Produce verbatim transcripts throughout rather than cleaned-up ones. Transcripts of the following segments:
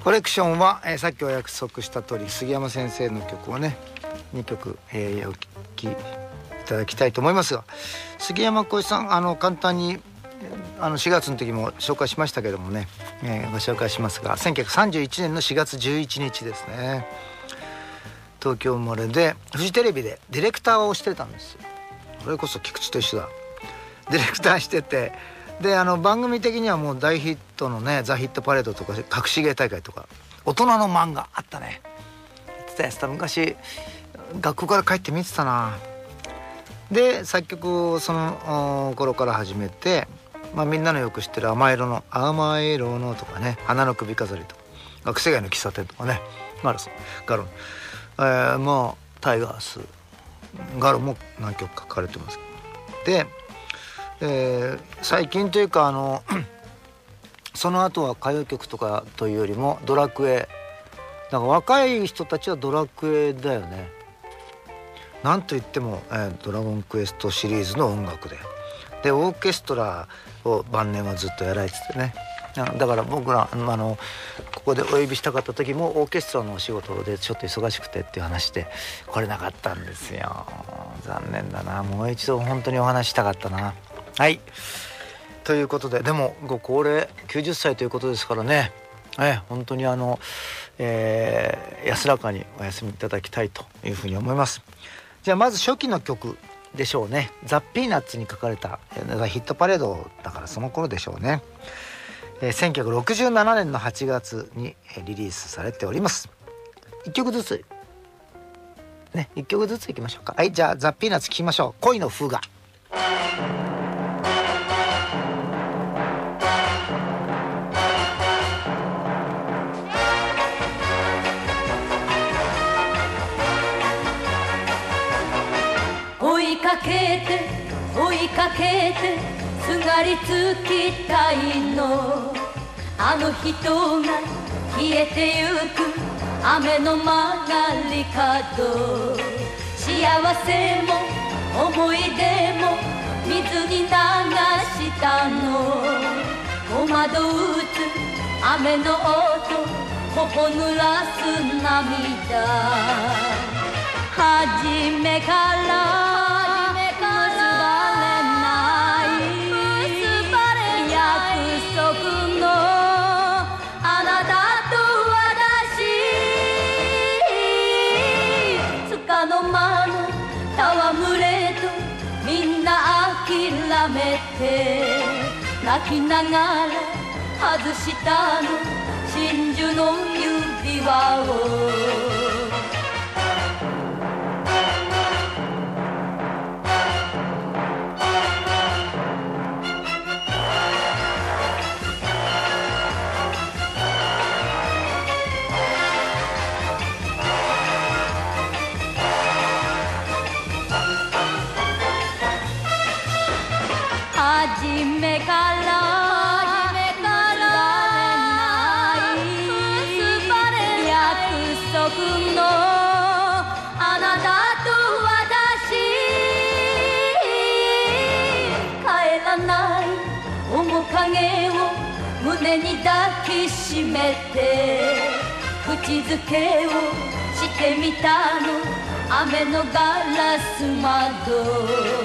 コレクションは、えー、さっきお約束した通り杉山先生の曲をねにきょく、えー、お聴きいただきたいと思いますが、杉山浩一さん、あの簡単にあのしがつの時も紹介しましたけどもね、えー、ご紹介しますが、せんきゅうひゃくさんじゅういちねんのしがつじゅういちにちですね。東京生まれでフジテレビでディレクターをしてたんですよ。それこそ菊池と一緒だ。ディレクターしてて、であの番組的にはもう大ヒットのねザ・ヒットパレードとか隠し芸大会とか大人の漫画あったね、言ってたやつだ。昔学校から帰って見てたな。で作曲をその頃から始めて、まあ、みんなのよく知ってる甘色の甘色のとかね、花の首飾りとか学生街の喫茶店とかね、ガロスガロ、えー、まあタイガースガロも何曲書かれてます。で、えー、最近というかあのその後は歌謡曲とかというよりもドラクエだから、若い人たちはドラクエだよね。なんといっても、えー、ドラゴンクエストシリーズの音楽ででオーケストラを晩年はずっとやられててね。だから僕らあのここでお呼びしたかった時もオーケストラのお仕事でちょっと忙しくてっていう話で来れなかったんですよ。残念だな。もう一度本当にお話したかったな。はい、ということで、でもご高齢きゅうじゅっさいということですからね、え本当にあの、えー、安らかにお休みいただきたいというふうに思います。じゃあまず初期の曲でしょうね。ザ・ピーナッツに書かれたヒットパレードだからその頃でしょうね。えー、せんきゅうひゃくろくじゅうななねんのはちがつにリリースされております。いっきょくずつね、いっきょくずついきましょうか。はい、じゃあザ・ピーナッツ聴きましょう。恋の風雅。 追いかけて追いかけてすがりつきたいの、あの人が消えてゆく雨の曲がり角、幸せも思い出も水に流したの、戸惑うつ雨の音頬濡らす涙、初めから泣きながら外したの真珠の指輪を、初めから影を胸に抱きしめて口づけをしてみたの雨のガラス窓、ドゥンドゥ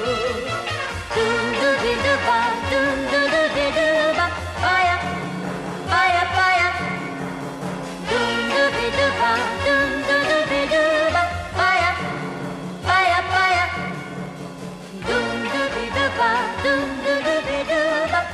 ビドゥバドゥンドゥルビドゥバパヤパヤパヤドゥンドゥビドゥバドゥンドゥルビドゥバパヤパヤパヤドゥンドゥビドゥバドゥンドゥルビドゥバ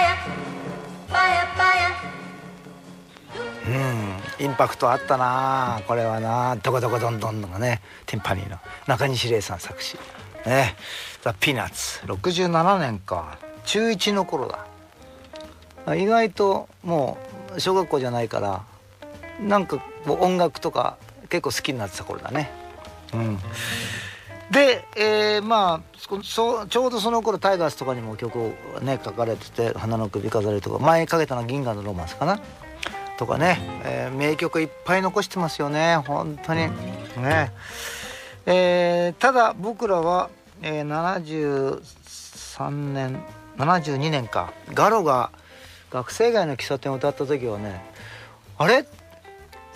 うん、インパクトあったなこれはな。ドコドコドンドンのね、ティンパニーの中西礼さん作詞ね。ザ・ピーナッツろくじゅうななねんか、ちゅういちの頃だ。意外ともう小学校じゃないからなんか音楽とか結構好きになってた頃だね。うんで、えー、まあそちょうどその頃タイガースとかにも曲をね書かれてて、花の首飾りとか前かけたのは銀河のロマンスかなとかね、えー、名曲いっぱい残してますよね本当にね。えー、ただ僕らは、えー、ななじゅうさんねんななじゅうにねんか、ガロが学生街の喫茶店を歌った時はね、あれ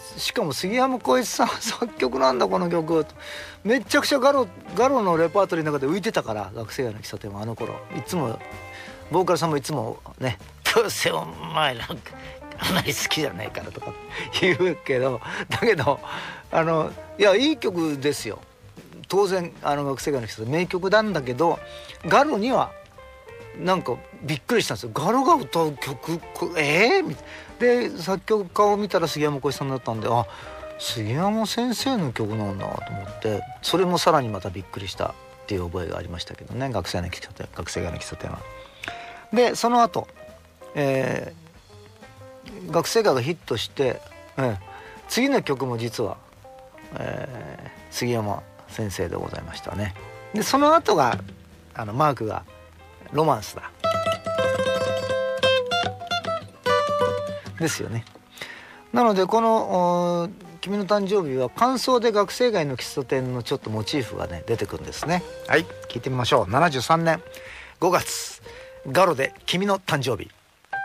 しかも杉山浩一さん作曲なんだこの曲、めちゃくちゃガロガロのレパートリーの中で浮いてたから、学生街の喫茶店はあの頃いつもボーカルさんもいつもね「どうせお前なんかあんまり好きじゃないから」とか言うけど、だけどあのいやいい曲ですよ当然。あの学生街の喫茶店名曲なんだけど、ガロにはなんかびっくりしたんですよ。ガロが歌う曲ええー、みたいな。で作曲家を見たら杉山浩一さんだったんで、あ杉山先生の曲なんだと思って、それもさらにまたびっくりしたっていう覚えがありましたけどね、学生の喫茶店学生街の喫茶店は。でその後、えー、学生街がヒットして、えー、次の曲も実は、えー、杉山先生でございましたね。でその後があのマークがロマンスだですよね。なのでこの君の誕生日は間奏で学生街の喫茶店のちょっとモチーフがね出てくるんですね。はい、聞いてみましょう。ななじゅうさんねんごがつ、ガロで君の誕生日。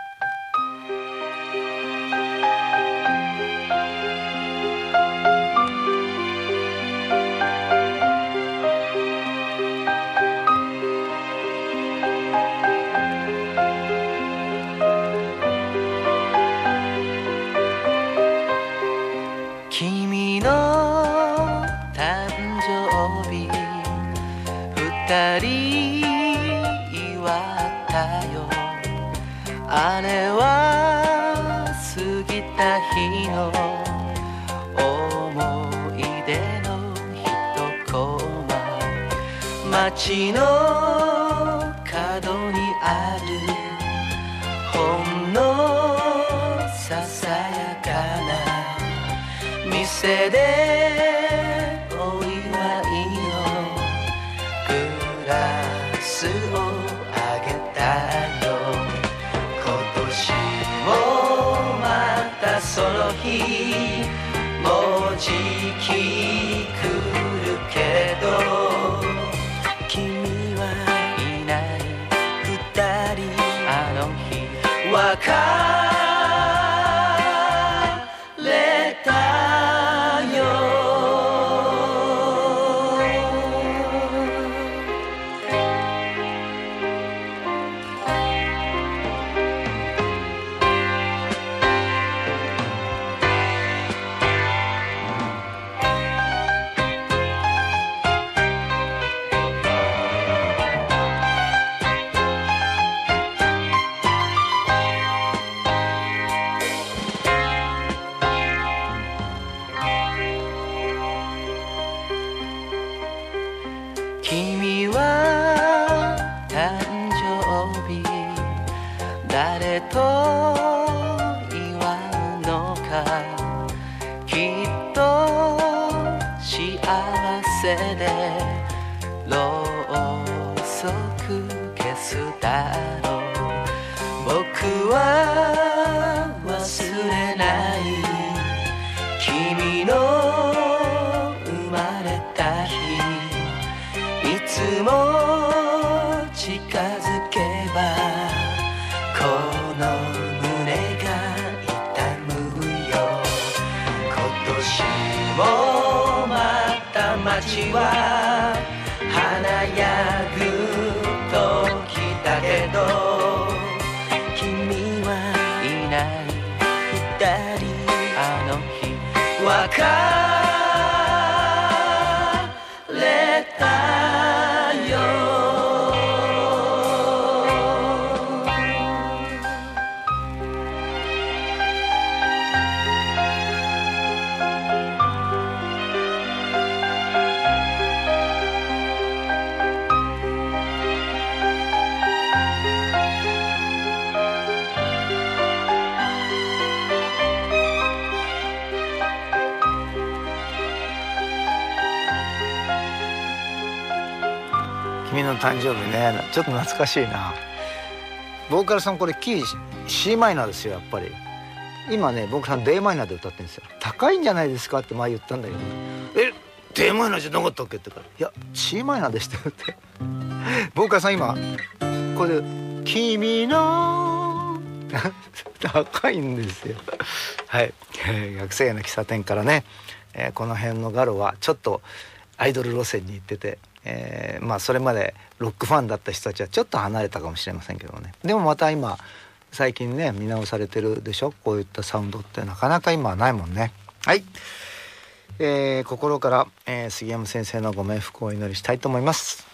二人祝ったよ、あれは過ぎた日の思い出の一コマ、街の角にあるほんのささやかな店でお祝いグラスをあげたよ。今年もまたその日もうじき来るけど、君はいない二人あの日別れたよ。君は誕生日誰と祝うのか、きっと幸せでろうそく消すだろう。僕は忘れない君の生まれた日、いつも近づけばこの胸が痛むよ。今年もまた街は華やぐ時だけど、君はいない二人あの日別れたよ。 君の誕生日ね、ちょっと懐かしいな。ボーカルさんこれキー シー マイナーですよやっぱり。今ねボーカルさん ディー マイナーで歌ってるんですよ。高いんじゃないですかって前言ったんだけど、え ディー マイナーじゃなかったっけってから、いや シー マイナーでしたよってボーカルさん今これで君の高いんですよ。はい、えー、学生の喫茶店からね、えー、この辺のガロはちょっとアイドル路線に行ってて、えー、まあそれまでロックファンだった人たちはちょっと離れたかもしれませんけどね。でもまた今最近ね見直されてるでしょ。こういったサウンドってなかなか今はないもんね。はい、えー、心から、えー、杉山先生のご冥福をお祈りしたいと思います。